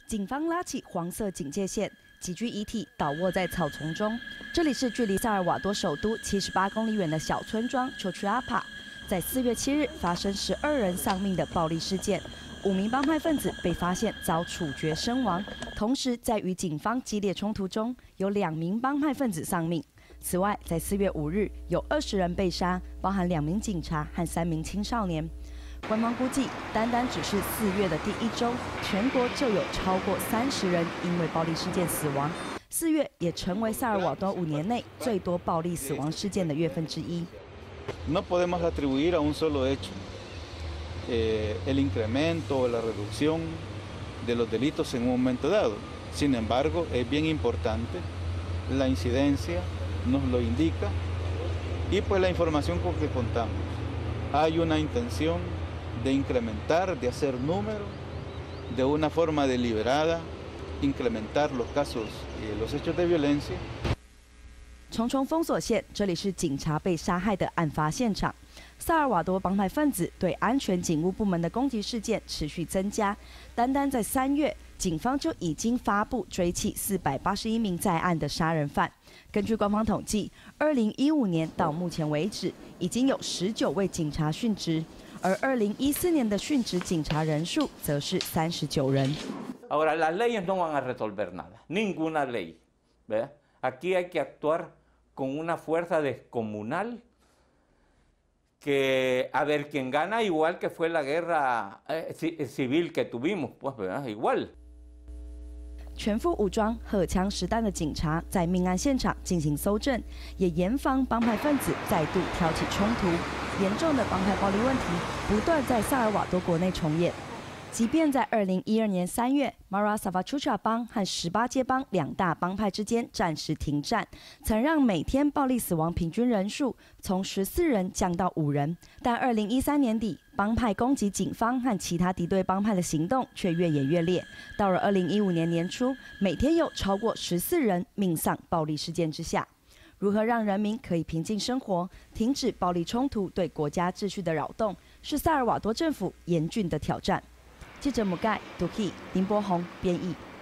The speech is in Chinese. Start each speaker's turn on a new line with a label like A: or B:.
A: 警方拉起黄色警戒线，几具遗体倒卧在草丛中。这里是距离萨尔瓦多首都78公里远的小村庄 Chochuapa， 在4月7日发生12人丧命的暴力事件，5名帮派分子被发现遭处决身亡。同时，在与警方激烈冲突中，有2名帮派分子丧命。此外，在4月5日，有20人被杀，包含2名警察和3名青少年。官方估计，单只是4月的第1周，全国就有超过30人因为暴力事件死亡。4月也成为萨尔瓦多5年内最多暴力死亡事件的月份之一。
B: No podemos atribuir a un solo hecho el incremento o la reducción de los delitos en un momento dado. Sin embargo, es bien importante la incidencia nos lo indica y pues la información con que contamos. Hay una intención de incrementar, de hacer número, de una forma deliberada, incrementar los casos y los hechos de violencia.
A: 重重封锁线，这里是警察被杀害的案发现场。萨尔瓦多帮派分子对安全警务部门的攻击事件持续增加，单在3月，警方就已经发布追缉481名在案的杀人犯。根据官方统计，2015年到目前为止，已经有19位警察殉职，而2014年的殉职警察人数则是39人。
C: Ahora, las leyes no van a resolver nada, ninguna ley, ¿verdad? Aquí hay que actuar con una fuerza descomunal, que a ver quién gana, igual que fue la guerra civil que tuvimos, pues, ¿verdad? Igual.
A: 全副武装、荷枪实弹的警察在命案现场进行搜证，也严防帮派分子再度挑起冲突。严重的帮派暴力问题不断在萨尔瓦多国内重演。即便在2012年3月 ，Mara Salvatrucha 帮和18街帮2大帮派之间暂时停战，曾让每天暴力死亡平均人数从14人降到5人。但2013年底，帮派攻击警方和其他敌对帮派的行动却越演越烈。到了2015年年初，每天有超过14人命丧暴力事件之下。如何让人民可以平静生活，停止暴力冲突对国家秩序的扰动，是萨尔瓦多政府严峻的挑战。记者母盖、杜 K、林柏宏编译。